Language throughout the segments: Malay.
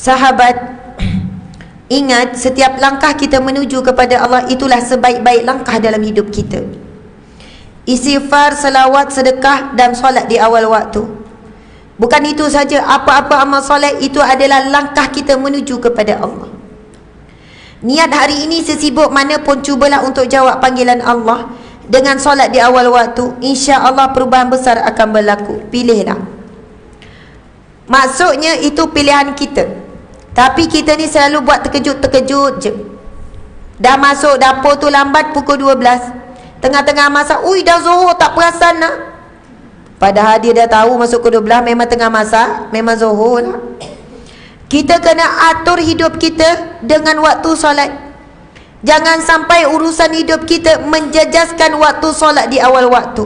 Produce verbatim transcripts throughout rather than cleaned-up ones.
Sahabat, ingat, setiap langkah kita menuju kepada Allah itulah sebaik-baik langkah dalam hidup kita. Istighfar, selawat, sedekah dan solat di awal waktu. Bukan itu saja, apa-apa amal solat itu adalah langkah kita menuju kepada Allah. Niat hari ini sesibuk mana pun, cubalah untuk jawab panggilan Allah dengan solat di awal waktu. Insya Allah perubahan besar akan berlaku. Pilihlah. Maksudnya itu pilihan kita. Tapi kita ni selalu buat terkejut-terkejut je. Dah masuk dapur tu lambat pukul dua belas, tengah-tengah masak, ui dah zuhur tak perasan nak. Padahal dia dah tahu masuk pukul dua belas memang tengah masak, memang zuhur lah. Kita kena atur hidup kita dengan waktu solat. Jangan sampai urusan hidup kita menjejaskan waktu solat di awal waktu.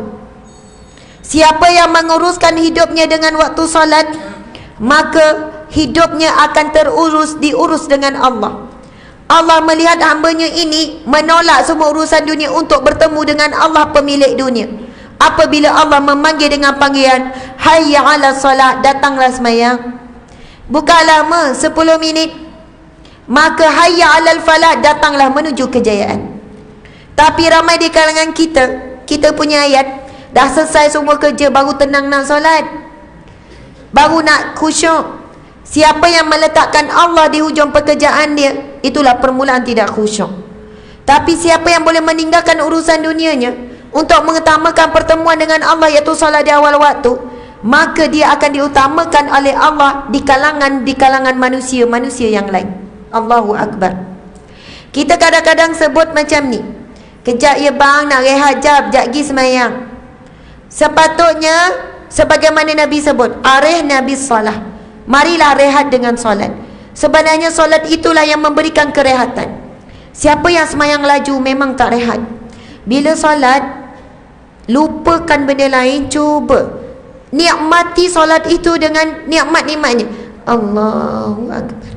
Siapa yang menguruskan hidupnya dengan waktu solat, maka hidupnya akan terurus, diurus dengan Allah. Allah melihat hambanya ini menolak semua urusan dunia untuk bertemu dengan Allah pemilik dunia. Apabila Allah memanggil dengan panggilan hayya ala salat, datanglah sembahyang. Bukan lama, sepuluh minit. Maka hayya alal falah, datanglah menuju kejayaan. Tapi ramai di kalangan kita, kita punya ayat, dah selesai semua kerja baru tenang nak solat, baru nak khusyuk. Siapa yang meletakkan Allah di hujung pekerjaan dia, itulah permulaan tidak khusyuk. Tapi siapa yang boleh meninggalkan urusan dunianya untuk mengutamakan pertemuan dengan Allah, iaitu solat di awal waktu, maka dia akan diutamakan oleh Allah di kalangan di kalangan manusia-manusia yang lain. Allahu Akbar. Kita kadang-kadang sebut macam ni, kejap ya bang, nak rehat jap, jap pergi semayang. Sepatutnya sebagaimana Nabi sebut, arih Nabi salah, marilah rehat dengan solat. Sebenarnya solat itulah yang memberikan kerehatan. Siapa yang semayang laju memang tak rehat. Bila solat, lupakan benda lain, cuba nikmati solat itu dengan nikmat-nikmatnya. Allahu Akbar.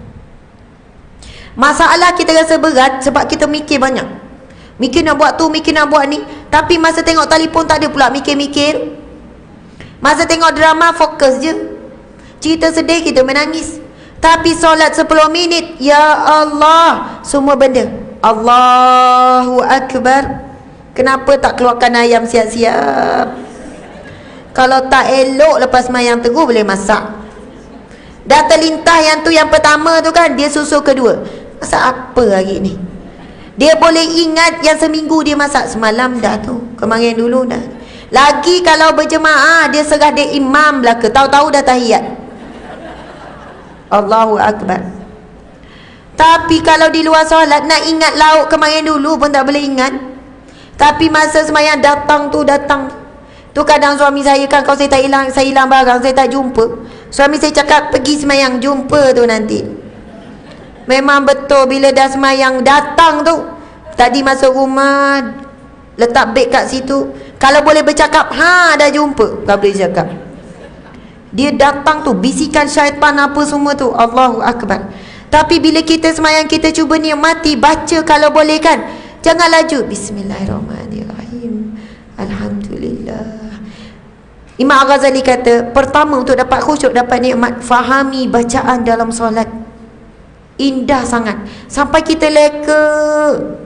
Masalah kita rasa berat sebab kita mikir banyak. Mikir nak buat tu, mikir nak buat ni. Tapi masa tengok telefon tak ada pula mikir-mikir. Masa tengok drama fokus je. Cerita sedih kita menangis. Tapi solat sepuluh minit, ya Allah, semua benda. Allahu Akbar. Kenapa tak keluarkan ayam siap-siap? Kalau tak elok lepas mayang teguh boleh masak. Dah terlintah yang tu yang pertama tu kan, dia susul kedua. Masak apa hari ni? Dia boleh ingat yang seminggu dia masak semalam dah tu, kemarin dulu dah. Lagi kalau berjemaah, dia serah dia imam belaka, tahu-tahu dah tahiyat. Allahu Akbar. Tapi kalau di luar solat, nak ingat lauk kemarin dulu pun tak boleh ingat. Tapi masa semayang datang tu, datang tu, kadang suami saya kan, kalau saya tak hilang, saya hilang barang, saya tak jumpa, suami saya cakap pergi semayang, jumpa tu nanti. Memang betul, bila dah semayang datang tu, tadi masuk rumah letak beg kat situ, kalau boleh bercakap, ha dah jumpa, tak boleh cakap. Dia datang tu, bisikan syaitan apa semua tu. Allahu Akbar. Tapi bila kita semayang, kita cuba nikmati, baca kalau boleh kan, jangan laju. Bismillahirrahmanirrahim, alhamdulillah. Imam Al-Ghazali kata, pertama untuk dapat khusyuk, dapat nikmat, fahami bacaan dalam solat. Indah sangat. Sampai kita leka.